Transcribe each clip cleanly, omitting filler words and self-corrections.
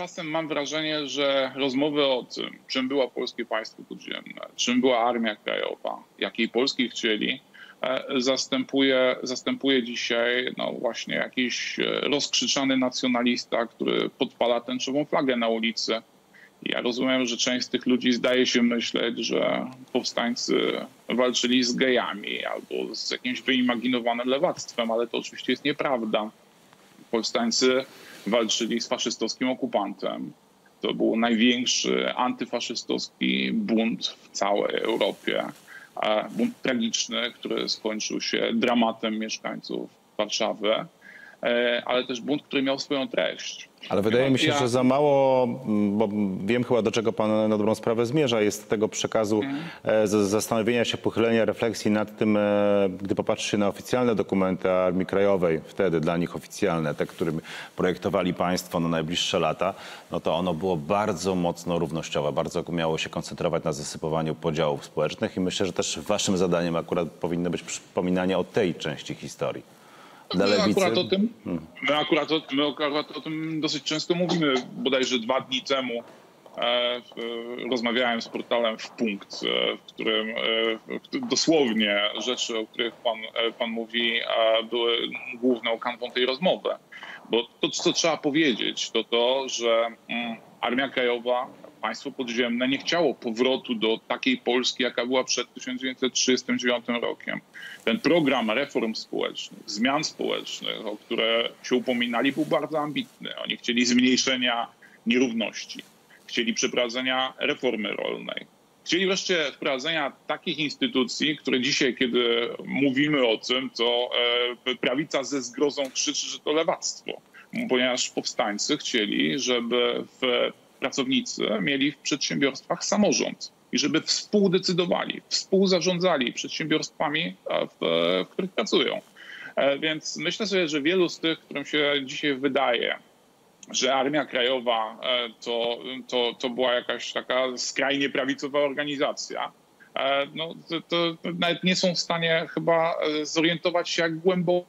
czasem mam wrażenie, że rozmowy o tym, czym było polskie państwo podziemne, czym była Armia Krajowa, jakiej Polski chcieli, zastępuje dzisiaj no właśnie jakiś rozkrzyczany nacjonalista, który podpala tęczową flagę na ulicy. Ja rozumiem, że część z tych ludzi zdaje się myśleć, że powstańcy walczyli z gejami albo z jakimś wyimaginowanym lewactwem, ale to oczywiście jest nieprawda. Powstańcy walczyli z faszystowskim okupantem. To był największy antyfaszystowski bunt w całej Europie. Bunt tragiczny, który skończył się dramatem mieszkańców Warszawy, ale też bunt, który miał swoją treść. Ale wydaje mi się, że za mało, bo wiem chyba, do czego pan na dobrą sprawę zmierza, jest tego przekazu zastanowienia się, pochylenia, refleksji nad tym, gdy popatrzy się na oficjalne dokumenty Armii Krajowej, wtedy dla nich oficjalne, te, które projektowali państwo na najbliższe lata, no to ono było bardzo mocno równościowe, bardzo miało się koncentrować na zasypowaniu podziałów społecznych i myślę, że też waszym zadaniem akurat powinno być przypominanie o tej części historii. My akurat o tym dosyć często mówimy. Bodajże 2 dni temu rozmawiałem z portalem Wpunkt, w którym dosłownie rzeczy, o których pan mówi, były główną kanwą tej rozmowy. Bo to, co trzeba powiedzieć, to to, że Armia Krajowa, państwo podziemne nie chciało powrotu do takiej Polski, jaka była przed 1939 rokiem. Ten program reform społecznych, zmian społecznych, o które się upominali, był bardzo ambitny. Oni chcieli zmniejszenia nierówności, chcieli przeprowadzenia reformy rolnej. Chcieli wreszcie wprowadzenia takich instytucji, które dzisiaj, kiedy mówimy o tym, to prawica ze zgrozą krzyczy, że to lewactwo. Ponieważ powstańcy chcieli, żeby pracownicy mieli w przedsiębiorstwach samorząd i żeby współdecydowali, współzarządzali przedsiębiorstwami, w których pracują. Więc myślę sobie, że wielu z tych, którym się dzisiaj wydaje, że Armia Krajowa to była jakaś taka skrajnie prawicowa organizacja, no, to nawet nie są w stanie chyba zorientować się, jak głęboko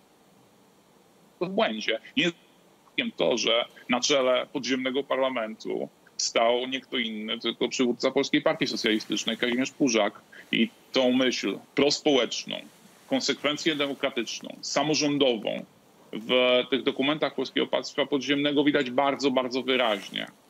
w błędzie. Nie jest to, że na czele podziemnego parlamentu stał nie kto inny, tylko przywódca Polskiej Partii Socjalistycznej, Kazimierz Pużak. I tą myśl prospołeczną, konsekwencję demokratyczną, samorządową w tych dokumentach Polskiego Państwa Podziemnego widać bardzo, bardzo wyraźnie.